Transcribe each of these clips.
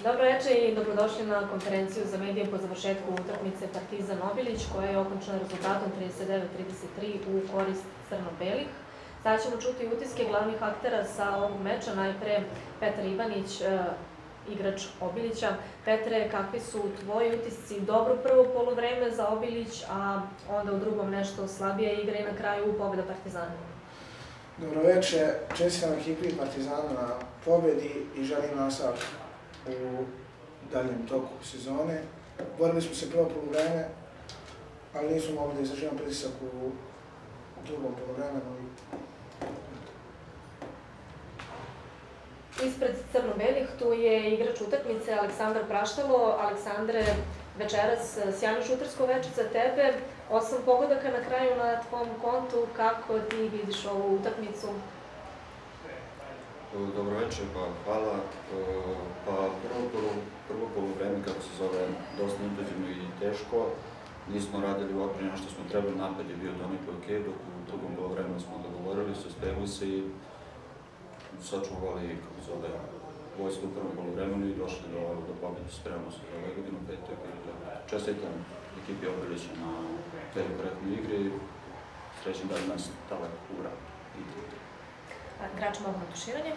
Dobro večer i dobrodošli na konferenciju za medije po završetku utakmice Partizan-Obilić, koja je okončana rezultatom 39-33 u korist crno-belih. Sada ćemo čuti utiske glavnih aktera sa ovog meča. Najpre Petar Ivanić, igrač Obilića. Petre, kakvi su tvoji utisci? Dobro prvo poluvreme za Obilić, a onda u drugom nešto slabija igra i na kraju pobjeda Partizana. Dobro večer, čestitam ekipi Partizana na pobjedi i želim nastavak u daljem toku sezone. Borili smo se prvo poluvreme, ali nismo mogli da izdržimo pritisak u drugom poluvremenu. Ispred crno-belih tu je igrač utakmice Aleksandar Praštalo. Aleksandre, večeras sjajno šutersko veče za tebe. 8 pogodaka na kraju na tvom kontu. Kako ti vidiš ovu utakmicu? Dobro večer, hvala. Prvo poluvreme, kako se zove, dosta intenzivno i teško. Nismo radili uopće ono što smo trebali, napad je bio donekle okej, dok u drugom poluvremenu smo dogovorili, sustegli se i sačuvali, kako se zove, vojstvo u prvom poluvremenu i došli do pobjede. Spremamo se za ove godinu, čestitam ekipi Obilića na veliko korektnoj igri i srećem da nas talak u radu. Igrač mogu na tuširanje.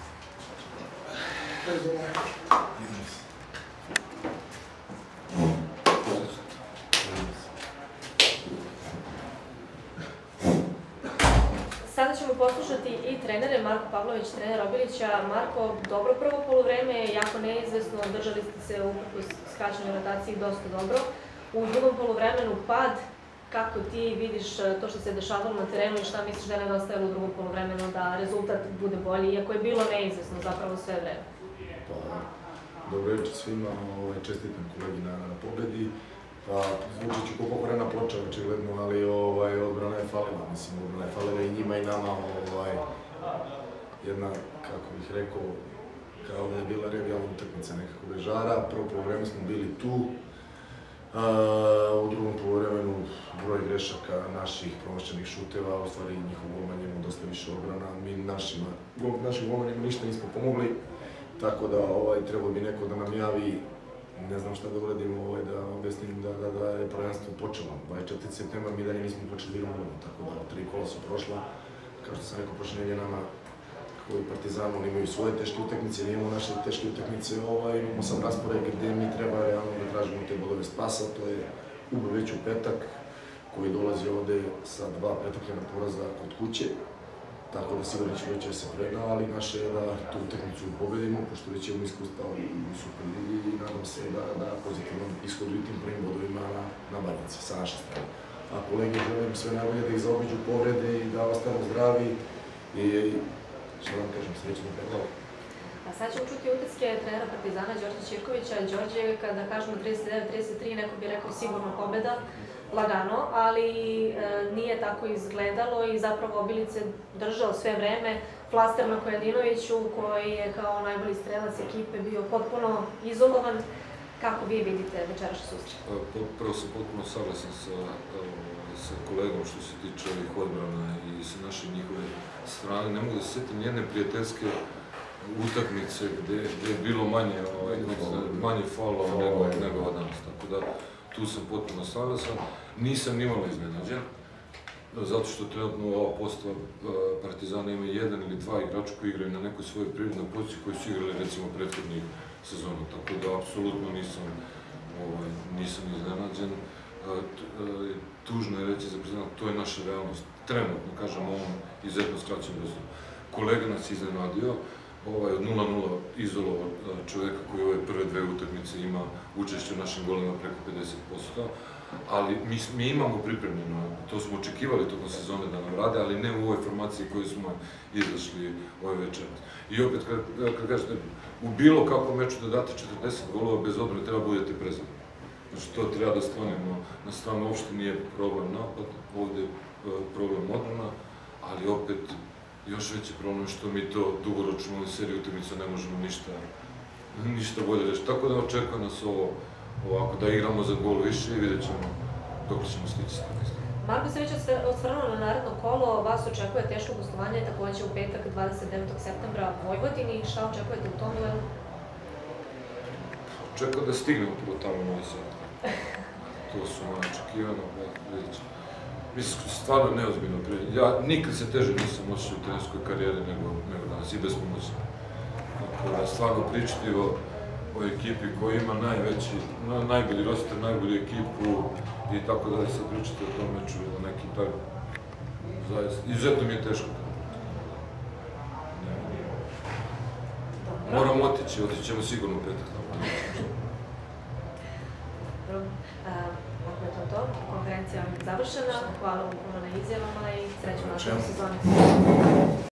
Sada ćemo poslušati i trenere. Marko Pavlović, trener Obilića. Marko, dobro prvo poluvreme, jako neizvesno, držali ste se uprkos skraćenoj rotaciji dosta dobro. U drugom poluvremenu pad. Kako ti vidiš to što se dešavalo na terenu i šta misliš da je nedostajalo u drugom poluvremenu da rezultat bude bolji, iako je bilo neizvesno zapravo sve vreme? Dobro večer svima, čestitam kolegi na pobedi. Zvučit ću ko pokvarena ploča, očigledno, ali odbrana je falila. Mislim, odbrana je falila i njima i nama. Jedna, kako bih rekao, kao da je bila revijalna utakmica nekako bez žara. Prvo poluvreme smo bili tu. U drugom poluvremenu broj grešaka naših promašenih šuteva, u stvari njihov golman je imao dosta više odbrana, mi našim golmanima ništa nismo pomogli, tako da trebalo bi neko da nam javi, ne znam šta da uradimo, da objasnim da je prvenstvo počelo. 24. septembra mi dalje nismo počeli da igramo, tako da 3 kola su prošla, kao što sam rekao, prošle nedelje nama koji Partizan, oni imaju svoje teške utakmice, mi imamo naše teške utakmice, imamo sam raspored gde mi treba realno da tražimo te bodove spasa, to je Uber već u petak, koji dolazi ovde sa 2 pretrpljena poraza kod kuće, tako da sigurno će već se preda, ali naše je da tu utakmicu pobedimo, pošto već imamo iskustva u Superligi i nadam se da pozitivno ishodu i tim prvim bodovima na Banjici, sa naše strane. A kolege, želim sve najbolje da ih zaobiđu povrede i da ostanu zdravi i što vam kažem, srećno predlog. Sad ćemo čuti utiske trenera Partizana Đorđa Ćirkovića. Đorđe, kada kažemo 39-33, neko bi rekao sigurno pobjeda, lagano, ali nije tako izgledalo i zapravo Obilić se držao sve vreme. Flaster na Kojadinoviću, koji je kao najbolji strelac ekipe bio potpuno izolovan. Kako vi vidite večerašnji susret? Prvo sam potpuno saglasan sa kolegom što se tiče ovih odbrana i sa naše njihove strane. Ne mogu da se sjetim nijedne prijateljske utakmice gde je bilo manje faulova nego danas. Tako da tu sam potpuno saglasan. Nisam nimalo iznenađen, zato što trenutno ova postava Partizana ima 1 ili 2 igrača koji igraju na nekoj svojoj prirodnoj poziciji koji su igrali recimo prethodnih sezona. Tako da apsolutno nisam iznenađen. Tužno je reći za priznat, to je naša realnost. Trenutno, kažem, ovom izuzetno skraćenom razlogu. Kolega nas iznenadio, od 0-0 izolovan čoveka koji ove prve 2 utakmice ima učešće u našim golima preko 50%, ali mi imamo pripremljeno, to smo očekivali tokom sezone da nam rade, ali ne u ovoj formaciji koju smo izašli ove večeras. I opet, kad kažete, u bilo kakvom meču da date 40 golova bez odbrane treba budete prezirani. Znači, to treba da stanemo na stranu, uopšte nije problem napad, ovde je problem odbrana, ali opet još veći problem što mi to dugoročno u ovoj seriji utakmica ne možemo ništa bolje reći. Tako da očekuje nas ovo ovako, da igramo za gol više i vidjet ćemo dok ćemo stići s takve strane. Marko se već osvrnuo na naredno kolo, vas očekuje teško gostovanje, takođe u petak 29. septembra u Vojvodini. Šta očekujete u tom duelu? čekao da stignemo prvo tamo Novi Sad. To su očekivano, vidjet ćemo. Mislim, stvarno neozbiljno prije. Ja nikad se teže nisam osjećao u trenerskoj karijeri nego danas i bespomoćno. Tako da, stvarno pričati o ekipi koja ima najbolji roster, najbolju ekipu i tako dalje, sad pričati o tom meču ili neki tak, zaista, izuzetno mi je teško. Moramo otići ćemo sigurno u petak tamo. Ako je to, konferencija je završena. Hvala vam puno na izjavama i sreću u našoj sezoni.